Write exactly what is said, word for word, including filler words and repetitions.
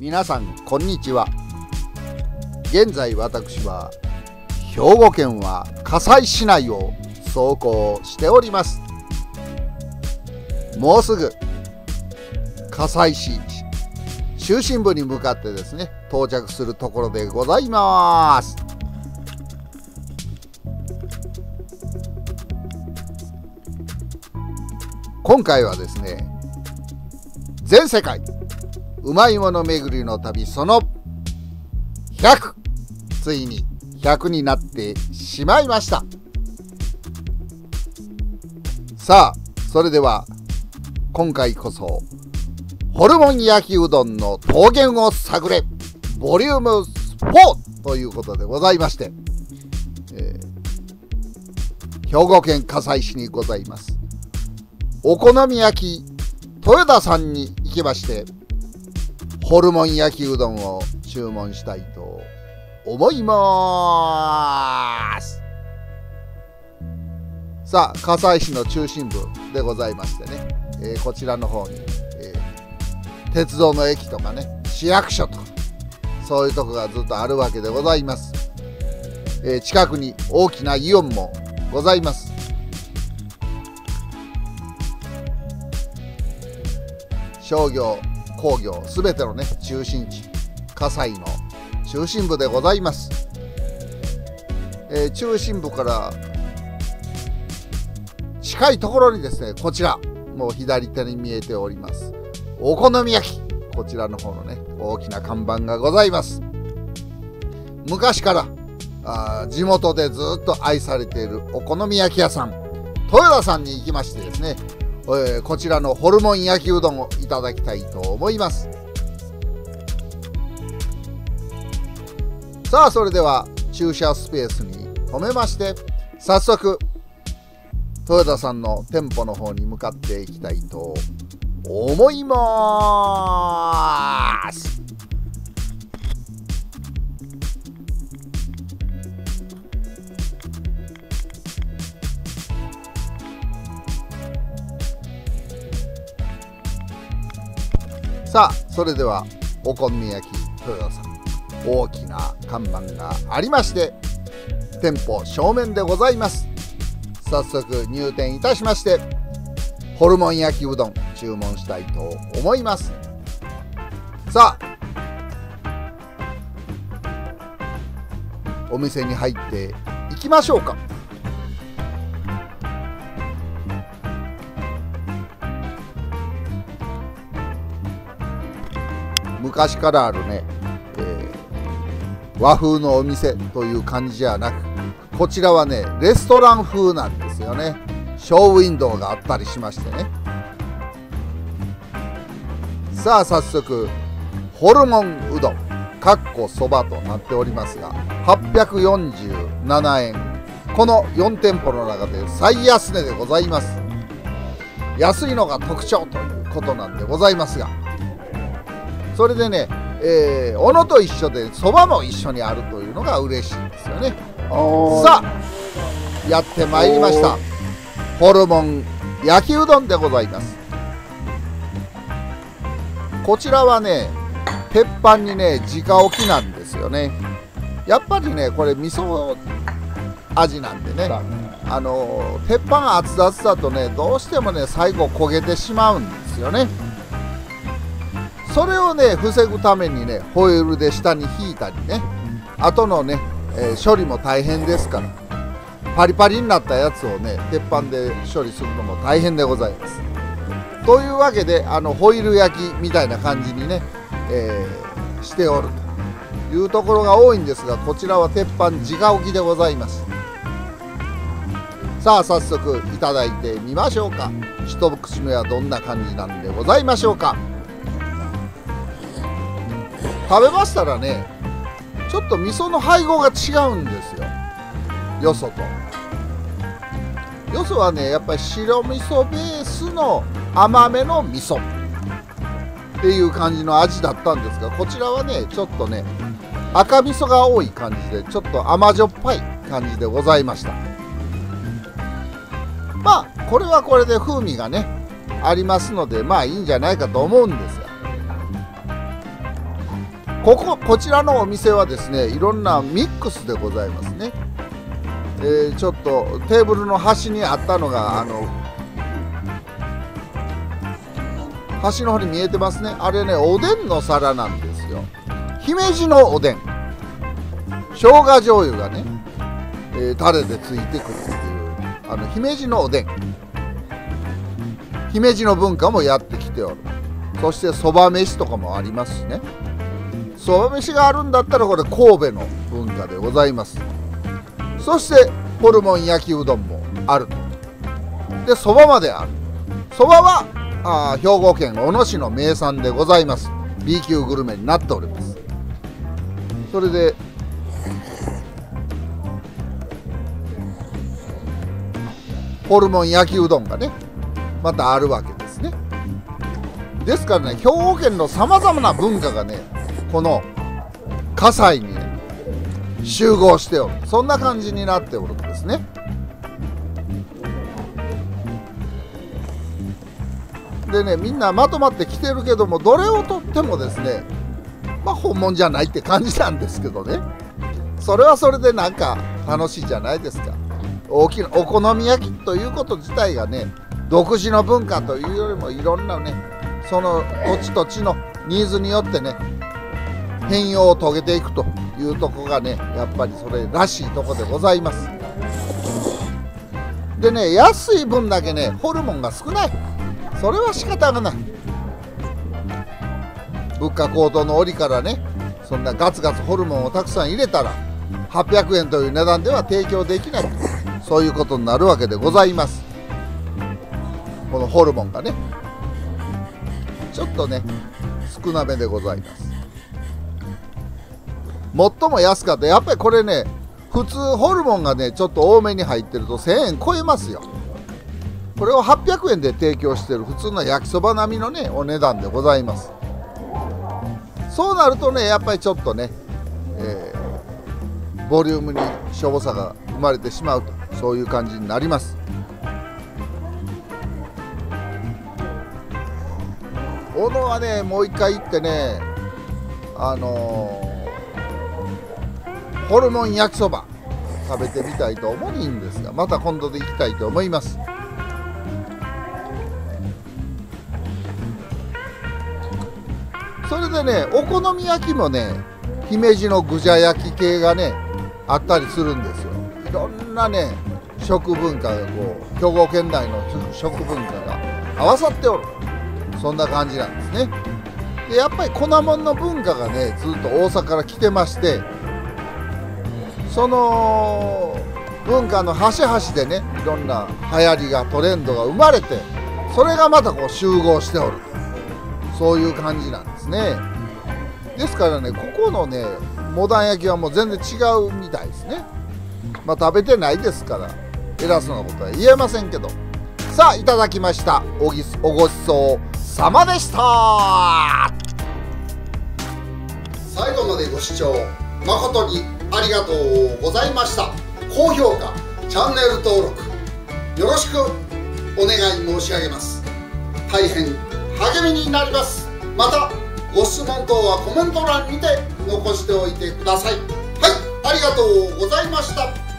皆さんこんにちは。現在私は兵庫県は加西市内を走行しております。もうすぐ加西市中心部に向かってですね到着するところでございます。今回はですね、全世界うまいもの巡りの旅そのひゃく、ついにひゃくになってしまいました。さあそれでは今回こそホルモン焼きうどんの桃源を探れボリュームよんということでございまして、えー、兵庫県加西市にございますお好み焼き豊田さんに行きましてホルモン焼きうどんを注文したいと思います。さあ加西市の中心部でございましてね、えー、こちらの方に、えー、鉄道の駅とかね市役所とかそういうとこがずっとあるわけでございます。えー、近くに大きなイオンもございます。商業工業すべてのね中心地加西の中心部でございます。えー、中心部から近いところにですねこちらもう左手に見えておりますお好み焼き、こちらの方のね大きな看板がございます。昔からあ地元でずっと愛されているお好み焼き屋さん豊田さんに行きましてですね、えー、こちらのホルモン焼きうどんをいただきたいと思います。さあそれでは駐車スペースに止めまして早速豊田さんの店舗の方に向かっていきたいと思います。さあそれではお好み焼き豊田さん大きな看板がありまして店舗正面でございます。早速入店いたしましてホルモン焼きうどん注文したいと思います。さあお店に入っていきましょうか。昔からあるね、えー、和風のお店という感じじゃなくこちらはねレストラン風なんですよね。ショーウィンドウがあったりしましてね。さあ早速ホルモンうどんかっこそばとなっておりますがはっぴゃくよんじゅうななえん、このよん店舗の中で最安値でございます。安いのが特徴ということなんでございますが、それでね、えー、おのと一緒でそばも一緒にあるというのが嬉しいんですよね。さあやってまいりましたホルモン焼きうどんでございます。こちらはね鉄板にね直置きなんですよね。やっぱりねこれ味噌味なんでね、あの鉄板熱々だとねどうしてもね最後焦げてしまうんですよね。それをね防ぐためにねホイールで下に引いたりね後のね、えー、処理も大変ですからパリパリになったやつをね鉄板で処理するのも大変でございます。というわけであのホイール焼きみたいな感じにね、えー、しておるというところが多いんですがこちらは鉄板直置きでございます。さあ早速いただいてみましょうか。一口目はどんな感じなんでございましょうか。食べましたらねちょっと味噌の配合が違うんですよ、よそと。よそはねやっぱり白味噌ベースの甘めの味噌っていう感じの味だったんですがこちらはねちょっとね赤味噌が多い感じでちょっと甘じょっぱい感じでございました。まあこれはこれで風味がねありますのでまあいいんじゃないかと思うんですが、 こここちらのお店はですね、いろんなミックスでございますね。えー、ちょっとテーブルの端にあったのが、あの端の方に見えてますね。あれね、おでんの皿なんですよ。姫路のおでん、生姜醤油がね、えー、タレでついてくるっていう、あの姫路のおでん、姫路の文化もやってきておる。そしてそば飯とかもありますしね。そば飯があるんだったらこれ神戸の文化でございます。そしてホルモン焼きうどんもある。でそばまである。そばはあ兵庫県小野市の名産でございます。 B 級グルメになっております。それでホルモン焼きうどんがねまたあるわけですね。ですからね、兵庫県のさまざまな文化がねこの葛西にね集合しておる、そんな感じになっておるんですね。でね、みんなまとまってきてるけども、どれをとってもですね、まあ本物じゃないって感じなんですけどね、それはそれでなんか楽しいじゃないですか。大きなお好み焼きということ自体がね、独自の文化というよりもいろんなね、その土地土地のニーズによってね変容を遂げていくというとこがね、やっぱりそれらしいとこでございます。でね、安い分だけねホルモンが少ない、それは仕方がない。物価高騰の折からね、そんなガツガツホルモンをたくさん入れたらはっぴゃくえんという値段では提供できない、そういうことになるわけでございます。このホルモンがねちょっとね少なめでございます。最も安かったやっぱりこれね、普通ホルモンがねちょっと多めに入ってるとせんえん超えますよ。これをはっぴゃくえんで提供している普通の焼きそば並みのねお値段でございます。そうなるとねやっぱりちょっとね、えー、ボリュームにしょぼさが生まれてしまうと、そういう感じになります。小野はねもう一回行ってね、あのー、ホルモン焼きそば食べてみたいと思うんですが、また今度で行きたいと思います。それでね、お好み焼きもね姫路のぐじゃ焼き系がねあったりするんですよ。いろんなね食文化がこう兵庫県内の食文化が合わさっておる、そんな感じなんですね。でやっぱり粉もんの文化がねずっと大阪から来てまして、その文化の端々でねいろんな流行りがトレンドが生まれて、それがまたこう集合しておる、そういう感じなんですね。ですからね、ここのねモダン焼きはもう全然違うみたいですね。まあ食べてないですから偉そうなことは言えませんけど、さあいただきました。おぎおごちそうさまでした。最後までご視聴誠にありがとうございました。高評価、チャンネル登録よろしくお願い申し上げます。大変励みになります。またご質問等はコメント欄にて残しておいてください。はい、ありがとうございました。